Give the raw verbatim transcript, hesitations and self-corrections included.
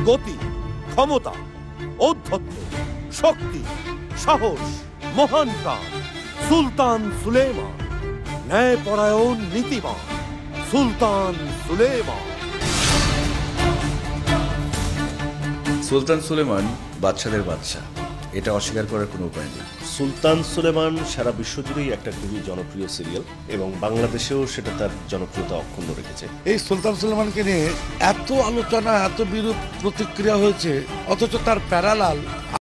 গতি, ক্ষমতা, ঔদ্ধত্য, শক্তি, সাহস, মহান প্রাণ। সুলতান সুলেমান, ন্যায়পরায়ণ, নীতিবান। সুলতান সুলেমান। সুলতান সুলেমান বাদশাদের বাদশা, এটা অস্বীকার করার কোনো উপায় নেই। সুলতান সুলেমান সারা বিশ্বজুড়েই একটা খুবই জনপ্রিয় সিরিয়াল এবং বাংলাদেশেও সেটা তার জনপ্রিয়তা অক্ষুণ্ণ রেখেছে। এই সুলতান সুলেমানকে নিয়ে এত আলোচনা, এত বিরূপ প্রতিক্রিয়া হয়েছে, অথচ তার প্যারালাল